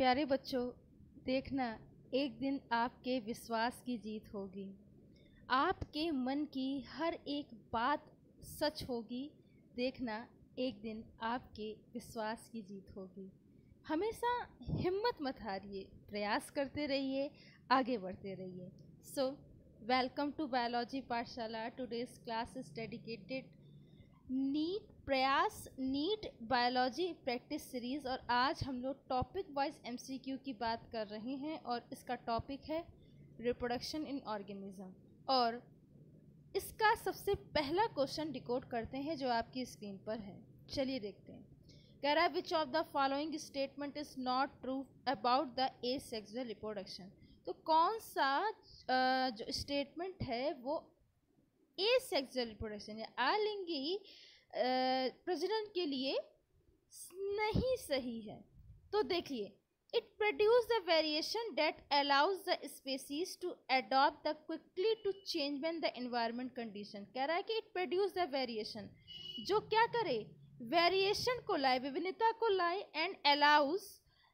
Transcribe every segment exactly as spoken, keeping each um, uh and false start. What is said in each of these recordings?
प्यारे बच्चों, देखना एक दिन आपके विश्वास की जीत होगी। आपके मन की हर एक बात सच होगी। देखना एक दिन आपके विश्वास की जीत होगी। हमेशा हिम्मत मत हारिए, प्रयास करते रहिए, आगे बढ़ते रहिए। So welcome to biology Pathshala. Today's class is dedicated NEET Prayas NEET biology practice series. और आज हम लोग टॉपिक वाइज एमसीक्यू की बात कर रहे हैं और इसका टॉपिक है रिप्रोडक्शन इन ऑर्गेनिज्म। और इसका सबसे पहला क्वेश्चन डिकोड करते हैं जो आपकी स्क्रीन पर है। चलिए देखते हैं। कह रहा है which of the following statement is not true about the asexual reproduction. तो कौन सा जो स्टेटमेंट है वो एसेक्सुअल रिप्रोडक्शन या अलिंगी प्रजनन के लिए नहीं सही है। तो देखिए, it produce the variation that allows the species to adopt the quickly to change when the environment condition. कह रहा है कि इट प्रोड्यूस द वेरिएशन, जो क्या करे, वेरिएशन को लाए, विभिन्नता को लाए, and allows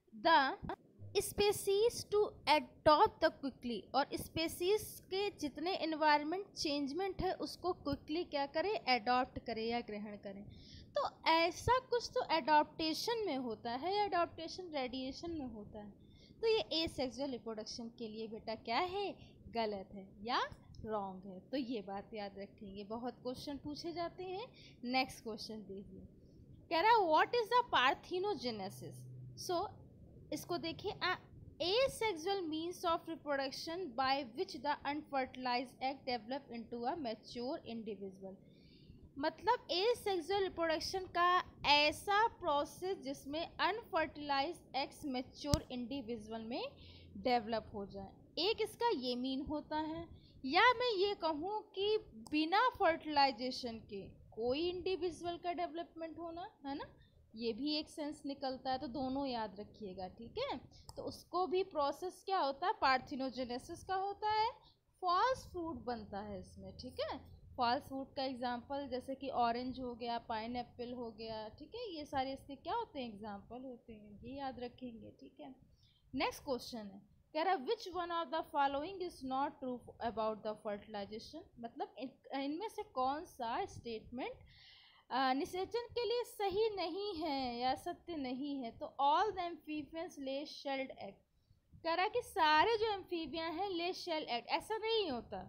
the species to adopt the quickly, और स्पेसीज के जितने एनवायरनमेंट चेंजमेंट है उसको क्विकली क्या करे, एडॉप्ट करे या ग्रहण करें। तो ऐसा कुछ तो एडॉप्टेशन में होता है, एडॉप्टेशन रेडिएशन में होता है। तो ये एसेक्सुअल रिप्रोडक्शन के लिए बेटा क्या है, गलत है या रॉन्ग है। तो ये बात याद रखेंगे, बहुत क्वेश्चन पूछे जाते हैं। नेक्स्ट क्वेश्चन देखिए, कह रहा है what is the parthenogenesis. So इसको देखिए, asexual means of reproduction by which the unfertilized egg develop into a mature individual। मतलब asexual reproduction का ऐसा प्रोसेस जिसमें अनफर्टिलाइज्ड एग्स मैच्योर इंडिविजुअल में डेवलप हो जाए। एक इसका ये मीन होता है, या मैं ये कहूँ कि बिना फर्टिलाइजेशन के कोई इंडिविजुअल का डेवलपमेंट होना, है ना, ये भी एक सेंस निकलता है। तो दोनों याद रखिएगा, ठीक है। तो उसको भी प्रोसेस क्या होता है, पार्थिनोजेनेसिस का होता है। फॉल्स फ्रूट बनता है इसमें, ठीक है। फॉल्स फ्रूट का एग्जांपल जैसे कि ऑरेंज हो गया, पाइन एप्पल हो गया, ठीक है। ये सारे इसके क्या होते हैं, एग्जाम्पल होते हैं, ये याद रखेंगे, ठीक है। नेक्स्ट क्वेश्चन है, कह रहा which one of the following is not true about the fertilisation. मतलब इनमें से कौन सा स्टेटमेंट निषेचन के लिए सही नहीं है या सत्य नहीं है। तो all the amphibians lay shelled egg. कह रहा है कि सारे जो एम्फीबिया हैं ले शेल एग। ऐसा नहीं होता,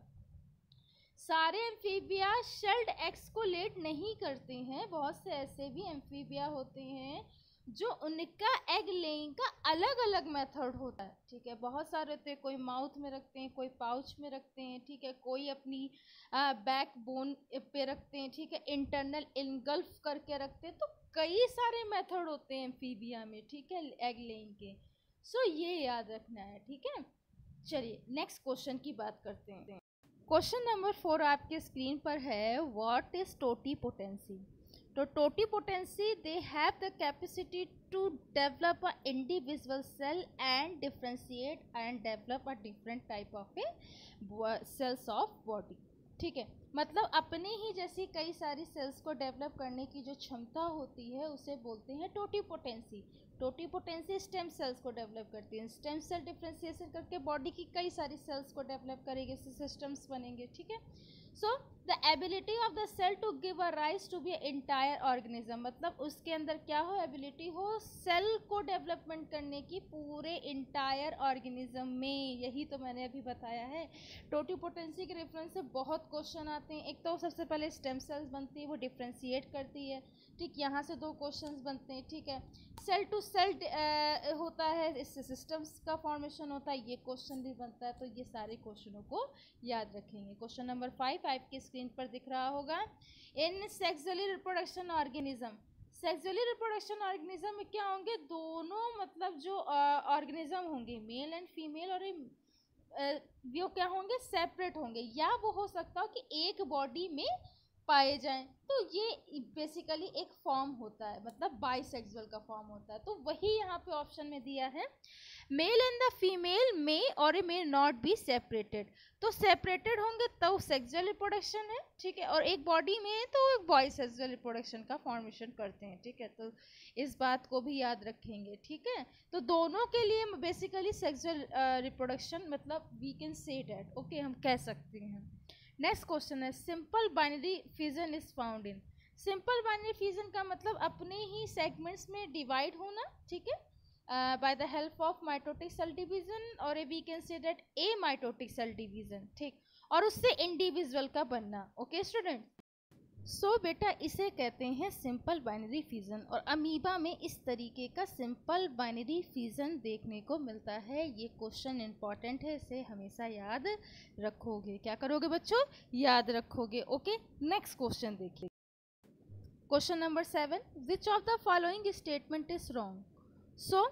सारे एम्फीबिया शेल्ड एग्स को लेट नहीं करते हैं। बहुत से ऐसे भी एम्फीबिया होते हैं जो उनका एग लेइंग का अलग अलग मेथड होता है, ठीक है। बहुत सारे होते हैं, कोई माउथ में रखते हैं, कोई पाउच में रखते हैं, ठीक है, कोई अपनी बैक बोन पे रखते हैं, ठीक है, इंटरनल इनगल्फ करके रखते हैं। तो कई सारे मेथड होते हैं एम्फीबिया में, ठीक है, एग लेइंग के। सो ये याद रखना है, ठीक है। चलिए नेक्स्ट क्वेश्चन की बात करते हैं। क्वेश्चन नंबर फोर आपके स्क्रीन पर है, व्हाट इज टोटीपोटेंसी। तो totipotency, they have the capacity to develop a individual cell and differentiate and develop a different type of a cells of body, ठीक है। मतलब अपने ही जैसी कई सारी सेल्स को डेवलप करने की जो क्षमता होती है उसे बोलते हैं टोटीपोटेंसी। टोटीपोटेंसी स्टेम सेल्स को डेवलप करती है। स्टेम सेल डिफ्रेंशिएशन करके बॉडी की कई सारी सेल्स को डेवलप करेगी, सिस्टम्स बनेंगे, ठीक है। So the ability of the cell to give a rise to be entire organism. मतलब उसके अंदर क्या हो, एबिलिटी हो सेल को डेवलपमेंट करने की पूरे एंटायर ऑर्गेनिज्म में। यही तो मैंने अभी बताया है। टोटीपोटेंसी के रेफरेंस से बहुत क्वेश्चन आते हैं। एक तो सबसे पहले स्टेम सेल्स बनती है, वो डिफ्रेंशिएट करती है, ठीक। यहाँ से दो क्वेश्चंस बनते हैं, ठीक है। सेल टू सेल होता है, इससे सिस्टम्स का फॉर्मेशन होता है, ये क्वेश्चन भी बनता है। तो ये सारे क्वेश्चनों को याद रखेंगे। क्वेश्चन नंबर फाइव आपकी स्क्रीन पर दिख रहा होगा, in sexually reproduction organism. Sexually reproduction organism में क्या होंगे, दोनों मतलब जो ऑर्गेनिज्म होंगे, मेल एंड फीमेल, और वो क्या होंगे, सेपरेट होंगे, या वो हो सकता हो कि एक बॉडी में पाए जाएं, तो ये बेसिकली एक फॉर्म होता है, मतलब बाइसेक्सुअल का फॉर्म होता है। तो वही यहाँ पे ऑप्शन में दिया है, male and the female may और a may not be separated. तो सेपरेटेड होंगे तो सेक्सुअल रिप्रोडक्शन है, ठीक है, और एक बॉडी में है तो एक बॉय सेक्सुअल रिप्रोडक्शन का फॉर्मेशन करते हैं, ठीक है। तो इस बात को भी याद रखेंगे, ठीक है। तो दोनों के लिए बेसिकली सेक्सुअल रिप्रोडक्शन मतलब we can say that, okay, हम कह सकते हैं। नेक्स्ट क्वेश्चन है, simple binary fission is found in. Simple binary fission का मतलब अपने ही सेगमेंट्स में डिवाइड होना, ठीक है, by the help of mitotic cell division, और we can say that a mitotic cell division, ठीक, और उससे इंडिविजुअल का बनना, ओके स्टूडेंट। सो so, बेटा इसे कहते हैं सिंपल बाइनरी फिजन, और अमीबा में इस तरीके का सिंपल बाइनरी फिजन देखने को मिलता है। ये क्वेश्चन इंपॉर्टेंट है, इसे हमेशा याद रखोगे। क्या करोगे बच्चों? याद रखोगे, ओके। नेक्स्ट क्वेश्चन देखिए, question number seven, which of the following statement is wrong. So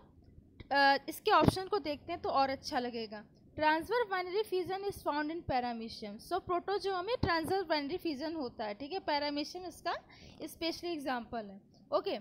इसके ऑप्शन को देखते हैं तो और अच्छा लगेगा। Transfer binary fission is found in paramecium. So protozoa में ट्रांसफर बाइनरी फिजन होता है, ठीक है, पैरामीशियम इसका स्पेशली एग्जांपल है, okay.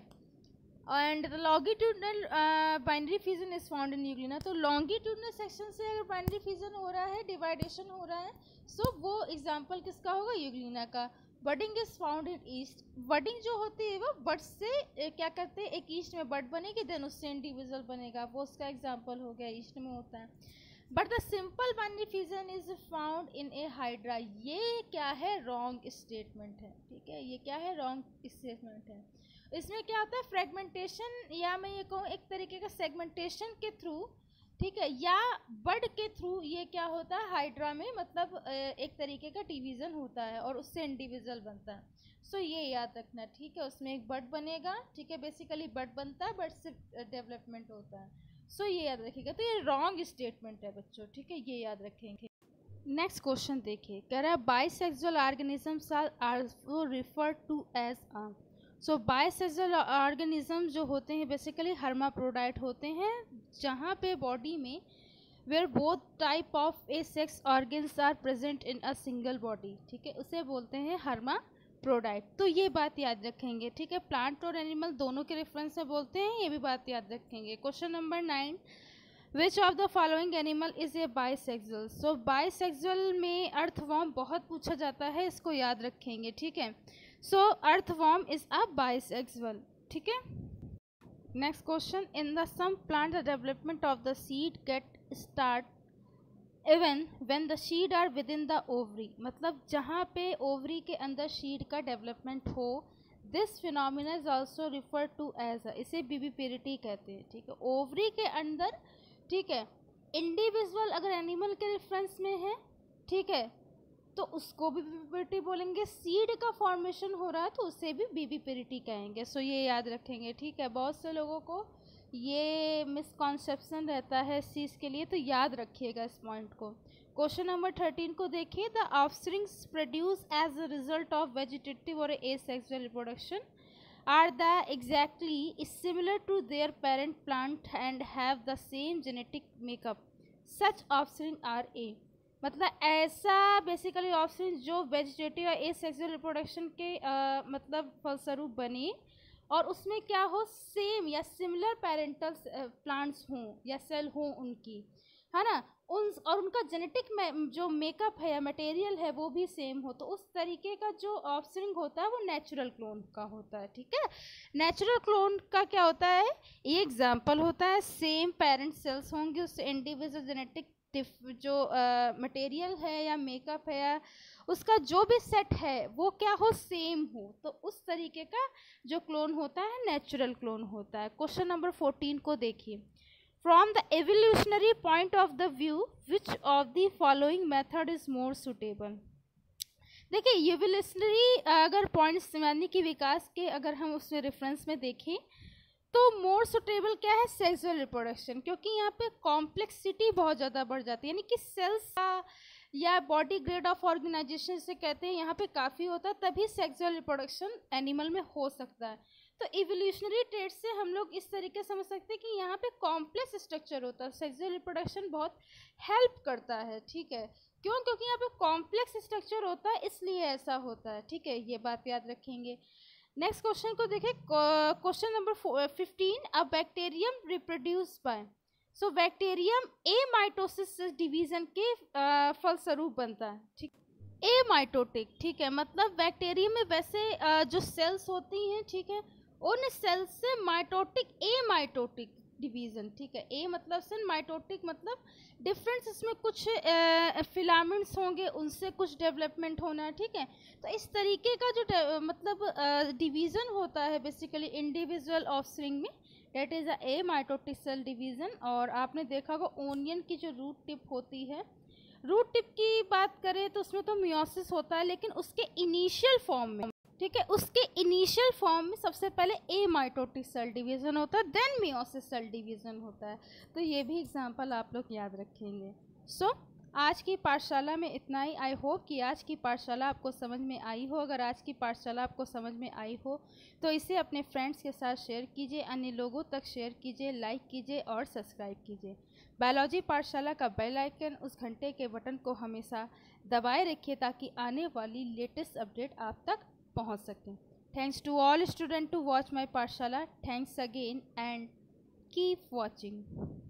And the longitudinal binary fission is found in euglena. तो लॉन्गिट्यूडनल सेक्शन से अगर बाइनरी फिजन हो रहा है, डिवाइडेशन हो रहा है, सो so वो एग्जाम्पल किसका होगा? यूग्लिना का। Budding is found in yeast. Budding जो होती है वो बड से ए, क्या करते हैं, एक ईस्ट में बड बनेगी, देन उससे इंडिविजुअल बनेगा, वो उसका एग्जाम्पल हो गया, ईस्ट में होता है। But the simple binary fission is found in a hydra. ये क्या है? रॉन्ग स्टेटमेंट है, ठीक है, ये क्या है? रॉन्ग स्टेटमेंट है। इसमें क्या होता है? फ्रेगमेंटेशन, या मैं ये कहूँ एक तरीके का सेगमेंटेशन के थ्रू, ठीक है, या बर्ड के थ्रू ये क्या होता है? हाइड्रा में मतलब एक तरीके का डिवीजन होता है और उससे इंडिविजुअल बनता है। सो so, ये याद रखना, ठीक है, उसमें एक बर्ड बनेगा, ठीक है, बेसिकली बर्ड बनता है, बर्ड से डेवलपमेंट होता है। सो so, ये याद रखिएगा। तो ये रॉन्ग स्टेटमेंट है बच्चों, ठीक है, ये याद रखेंगे। नेक्स्ट क्वेश्चन देखिए, कह रहा है bisexual organisms are also referred to as ah. So bisexual organism जो होते हैं बेसिकली हर्माफ्रोडाइट होते हैं, जहाँ पे बॉडी में where both type of a sex organs are present in a single body, ठीक है, उसे बोलते हैं हर्माफ्रोडाइट। तो ये बात याद रखेंगे, ठीक है, प्लांट और एनिमल दोनों के रेफरेंस से बोलते हैं, ये भी बात याद रखेंगे। Question number nine, which of the following animal is a bisexual. So bisexual में अर्थवॉर्म बहुत पूछा जाता है, इसको याद रखेंगे, ठीक है। So earthworm is a bisexual, ठीक है। Next question, in the some plant the development of the seed get start even when the seed are within the ovary. मतलब जहाँ पे ओवरी के अंदर सीड का डेवलपमेंट हो, this phenomena is also refer to as a, इसे viviparity कहते हैं, ठीक है, ओवरी के अंदर, ठीक है, इंडिविजुअल अगर एनिमल के रेफरेंस में है, ठीक है, तो उसको भी विविपेरिटी बोलेंगे। सीड का फॉर्मेशन हो रहा है तो उसे भी विविपेरिटी कहेंगे। सो ये याद रखेंगे, ठीक है। बहुत से लोगों को ये मिसकॉन्सेप्शन रहता है इस चीज़ के लिए, तो याद रखिएगा इस पॉइंट को। क्वेश्चन नंबर थर्टीन को देखिए, the offsprings produce as a result of vegetative और asexual reproduction are the exactly is similar to their parent plant and have the same genetic makeup. Such offspring are A. मतलब ऐसा basically offspring जो vegetative या asexual reproduction के आ, मतलब फलस्वरूप बने और उसमें क्या हो, सेम या सिमिलर पेरेंटल प्लांट्स हों या सेल हों उनकी, है ना, उन और उनका जेनेटिक जो मेकअप है या मटेरियल है वो भी सेम हो, तो उस तरीके का जो ऑफस्प्रिंग होता है वो नेचुरल क्लोन का होता है, ठीक है। नेचुरल क्लोन का क्या होता है? ये एग्जांपल होता है, सेम पेरेंट सेल्स होंगे, उससे इंडिविजुअल जेनेटिक जो मटेरियल uh, है या मेकअप है या उसका जो भी सेट है वो क्या हो, सेम हो, तो उस तरीके का जो क्लोन होता है नेचुरल क्लोन होता है। क्वेश्चन नंबर फोर्टीन को देखिए, From the evolutionary point of the view, which of the following method is more suitable? देखिए evolutionary अगर पॉइंट्स यानी कि विकास के अगर हम उसमें रेफरेंस में देखें तो मोर सुटेबल क्या है? सेक्सुअल रिप्रोडक्शन, क्योंकि यहाँ पे कॉम्प्लेक्सिटी बहुत ज़्यादा बढ़ जाती है, यानी कि सेल्स का या बॉडी ग्रेड ऑफ ऑर्गेनाइजेशन से कहते हैं यहाँ पे काफ़ी होता है, तभी सेक्सुअल रिप्रोडक्शन एनिमल में हो सकता है। तो इवोल्यूशनरी ट्रेड से हम लोग इस तरीके समझ सकते हैं कि यहाँ पे कॉम्प्लेक्स स्ट्रक्चर होता है, सेक्सुअल रिप्रोडक्शन बहुत हेल्प करता है, ठीक है। क्यों? क्योंकि यहाँ पे कॉम्प्लेक्स स्ट्रक्चर होता है इसलिए ऐसा होता है, ठीक है, ये बात याद रखेंगे। नेक्स्ट क्वेश्चन को देखें, question number fifteen, a bacterium reproduce by, so bacterium a mitosis division के uh, फलस्वरूप बनता है, ठीक, ए माइटोटिक, ठीक है, मतलब बैक्टीरियम में वैसे uh, जो सेल्स होती हैं, ठीक है, उन सेल्स से माइटोटिक ए माइटोटिक डिवीजन, ठीक है, ए मतलब से, माइटोटिक मतलब डिफरेंस, इसमें कुछ फिलामेंट्स होंगे उनसे कुछ डेवलपमेंट होना है, ठीक है। तो इस तरीके का जो मतलब डिवीज़न होता है बेसिकली इंडिविजुअल ऑफस्प्रिंग में, that is a a mitotic cell division. और आपने देखा होगा ओनियन की जो रूट टिप होती है, रूट टिप की बात करें तो उसमें तो मियोसिस होता है, लेकिन उसके इनिशियल फॉर्म में, ठीक है, उसके इनिशियल फॉर्म में सबसे पहले ए माइटोटिक सेल डिवीज़न होता है, देन मियोसिस सेल डिवीज़न होता है। तो ये भी एग्जांपल आप लोग याद रखेंगे। सो so, आज की पाठशाला में इतना ही। आई होप कि आज की पाठशाला आपको समझ में आई हो। अगर आज की पाठशाला आपको समझ में आई हो तो इसे अपने फ्रेंड्स के साथ शेयर कीजिए, अन्य लोगों तक शेयर कीजिए, लाइक कीजिए और सब्सक्राइब कीजिए। बायोलॉजी पाठशाला का बेल आइकन, उस घंटे के बटन को हमेशा दबाए रखिए ताकि आने वाली लेटेस्ट अपडेट आप तक पहुंच सकें। Thanks to all student to watch my Pathshala. Thanks again and keep watching.